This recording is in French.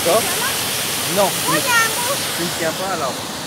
D'accord. Non, Moi, il y a un mot. tu ne tiens pas alors.